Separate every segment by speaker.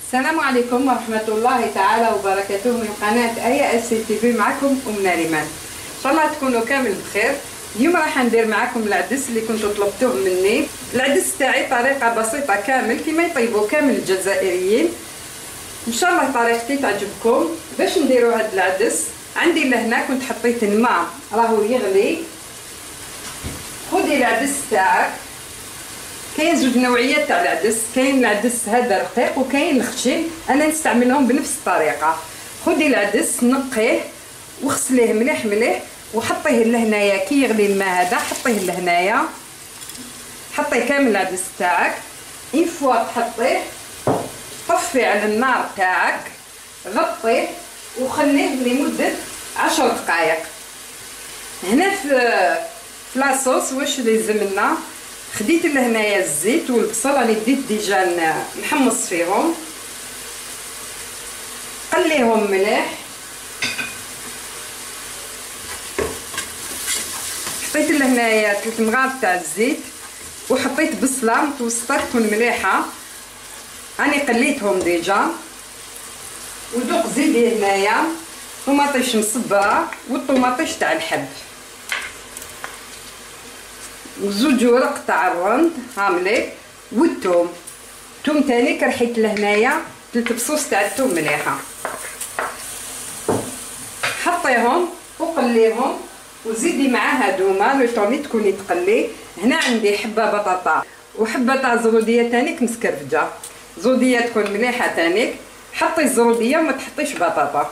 Speaker 1: السلام عليكم ورحمة الله تعالى وبركاته من قناة آية اس تي في. معكم أم نريمان. إن شاء الله تكونوا كامل بخير. اليوم راح ندير معكم العدس اللي كنتوا طلبتوه مني. العدس تاعي طريقة بسيطة كامل كما يطيبوا كامل الجزائريين. إن شاء الله طريقتي تعجبكم. باش نديروا هذا العدس عندي لهنا كنت حطيت الماء راهو يغلي. خذي العدس تاعك. كاين زوج نوعيات تاع العدس، كاين العدس هذا رقيق وكاين الخشن، انا نستعملهم بنفس الطريقه. خدي العدس نقيه وغسليه مليح مليح وحطيه لهنايا كي يغلي الماء هذا، حطيه لهنايا، حطي كامل العدس تاعك. اون فوا تحطيه طفي على النار تاعك، غطيه وخليه لمده 10 دقائق. هنا في لاصوص واش لازم لنا، خديت لهنايا الزيت والبصل، راني ديت ديجا نحمص فيهم، قليهم مليح. حطيت لهنايا 3 مغارف تاع الزيت وحطيت بصله متوسطه تكون مليحه، راني قليتهم ديجا. ودوق زيدي هنايا طوماطيش مصبره والطوماطيش تاع الحب وزوج ورق تاع الرند هامليك والثوم. الثوم تاني كرحيت لهنايا 3 فصوص تاع الثوم مليحه، حطيهم وقليهم وزيدي معاها دومه لو طوني تكوني تقلي. هنا عندي حبه بطاطا وحبه تاع زروديه تانيك مسكرفجه، زروديه تكون مليحه تانيك، حطي الزروديه وما تحطيش بطاطا.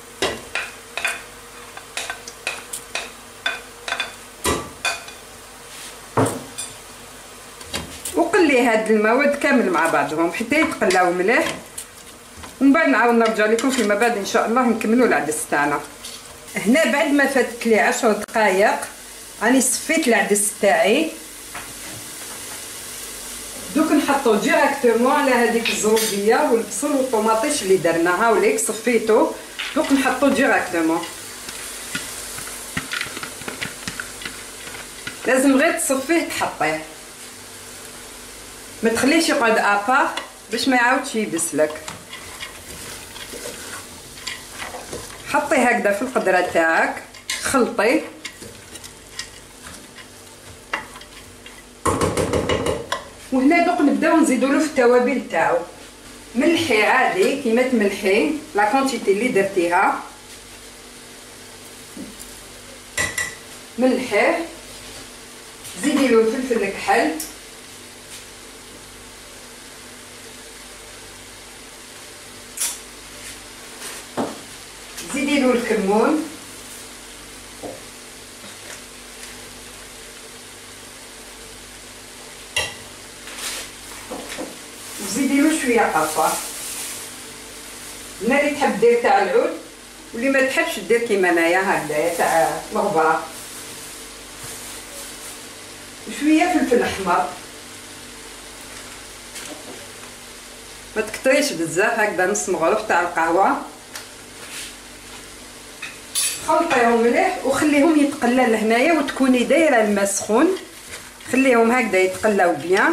Speaker 1: وقلي هاد المواد كامل مع بعضهم حتى يتقلاو مليح، ومن بعد نعاود نرجع لكم فيما بعد ان شاء الله نكملوا العدس تاعنا. هنا بعد ما فاتت لي 10 دقائق راني صفيت العدس تاعي. دوك نحطو ديريكتومون على هذيك الزروديه والبصل والطوماطيش اللي درناها وليك صفيتو، دوك نحطو ديريكتومون. لازم غير تصفيه تحطيه، ما تخليش يقعد ابار باش ما يعاودش يبسلك. حطي هكذا في القدره تاعك، خلطي وهنا دوك نبداو نزيدو له في التوابل تاعو. ملحي عادي كيما تملحي لا كونتيتي اللي درتيها، ملحيه. زيدي له فلفل كحل، زيدي له الكمون، وزيدي له شويه قرفه. هنا اللي تحب دير تاع العود واللي ما تحبش دير كيما انايا هكذايا تاع الغبره. وشويه فلفل احمر، ما تكتريش بزاف، هكذا نص مغرف تاع القهوه. خلطيهم مليح وخليهم يتقلاو لهنايا وتكوني دايره الماء سخون، خليهم هكذا يتقلاو بيان.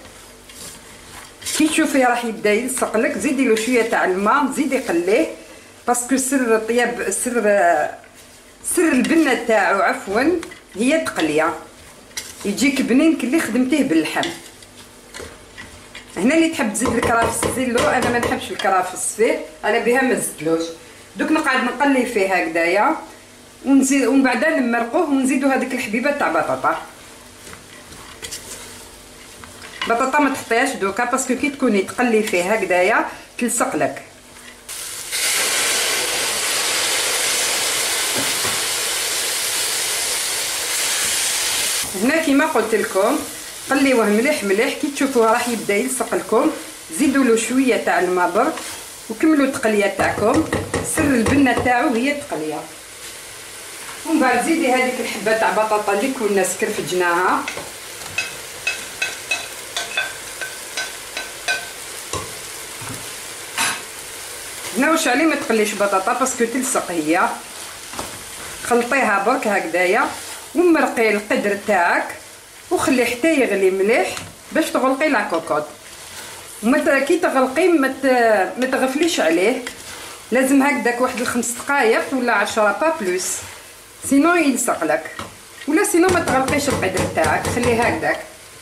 Speaker 1: كي تشوفي راح يبدا يلصق لك زيدي له شويه تاع الماء، زيدي قليه باسكو سر الطياب سر البنه تاعو عفوا هي التقليه، يجيك بنين كلي خدمتيه باللحم. هنا اللي تحب تزيد الكرافس زيدلو، انا ما نحبش الكرافس فيه، انا بها ما زدلوش. دوك نقعد نقلي فيه هكذايا ونزيد ومن بعد نمرقوه ونزيدو هذيك الحبيبه تاع بطاطا. بطاطا ما تحطيهاش دوكا باسكو كي تكوني تقلي فيه هكذايا تلصق لك. هنا كيما قلت لكم قليوه مليح مليح، كي تشوفوه راح يبدا يلصق لكم زيدوا له شويه تاع الماء برك وكملوا التقليه تاعكم. سر البنه تاعو هي التقليه. ومن بعد زيدي هذيك الحبه تاع بطاطا اللي كنا سكرفجناها، هنا واش عليه ما تقليش بطاطا باسكو تلصق هي. خلطيها برك هكذايا ومرقي القدر تاعك وخليه حتى يغلي مليح باش تغلقي لا كوكوط. كي تغلقي ما تغفليش عليه، لازم هكذاك واحد 5 دقائق ولا 10 با بلوس، سينو يلصق لك، ولا سينو ما تغلقيش القدر تاعك، خليه هكذاك.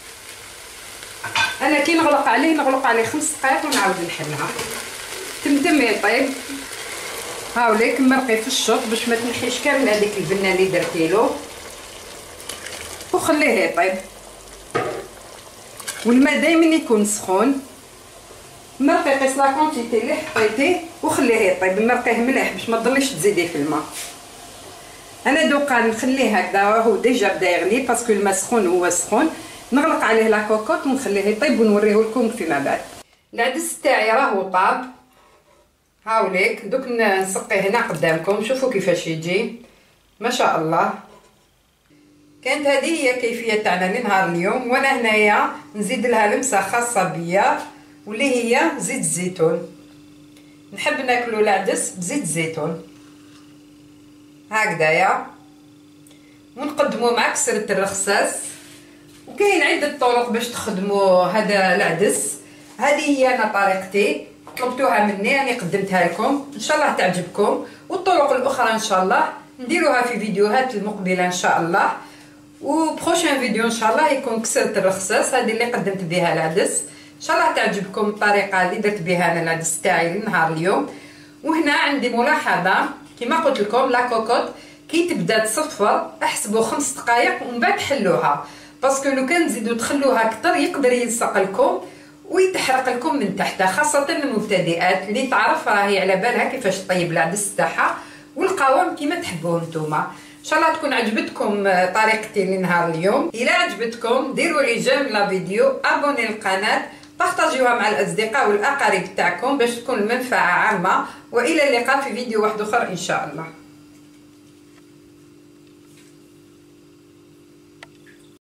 Speaker 1: انا كي نغلق عليه 5 دقائق ونعاود نحلها تمتم يطيب. هاوليك مرقي في الشوط باش ما تنحيش كامل هذيك البنه اللي درتيلو، وخليه يطيب. والماء دائما يكون سخون. مرقي قيس لا كونتيتي اللي حطيتيه وخليه يطيب، مرقيه مليح باش ما تضليش تزيدي في الماء. انا دوكا نخليه هكذا هو ديجا بدا يغلي باسكو الماء سخون، هو سخون. نغلق عليه لا كوكوط ونخليه يطيب ونوريه لكم فيما بعد. العدس تاعي راهو طاب، هاوليك دوك نسقيه هنا قدامكم، شوفوا كيفاش يجي ما شاء الله. كانت هذه هي كيفيه تاعنا لنهار اليوم، وانا هنايا نزيد لها لمسه خاصه بيا واللي هي زيت الزيتون. نحب ناكلو العدس بزيت الزيتون هكذايا، ونقدموه مع كسرة الرخصاص. وكاين عده طرق باش تخدموا هذا العدس، هذه هي انا طريقتي، طلبتوها مني راني قدمتها لكم، ان شاء الله تعجبكم. والطرق الاخرى ان شاء الله نديروها في فيديوهات المقبله ان شاء الله. وبروشين فيديو ان شاء الله يكون كسرة الرخصاص، هذه اللي قدمت بها العدس. ان شاء الله تعجبكم الطريقه اللي درت بها انا العدس تاعي لنهار اليوم. وهنا عندي ملاحظه، كما قلت لكم لا كوكوط كي تبدا تصفر احسبوا 5 دقائق ومن بعد حلوها، باسكو لو كان تزيدوا تخلوها اكثر يقدر يلصق لكم ويتحرق لكم من تحت، خاصه المبتدئات اللي تعرف راهي على بالها كيفاش طيب العدس تاعها، والقوام كيما تحبوه نتوما. ان شاء الله تكون عجبتكم طريقتي لنهار اليوم. الى عجبتكم ديروا لي جيم لا فيديو، ابوني القناه، بارطاجيوها مع الاصدقاء والاقارب تاعكم باش تكون المنفعه عامه. والى اللقاء في فيديو واحد اخر ان شاء الله.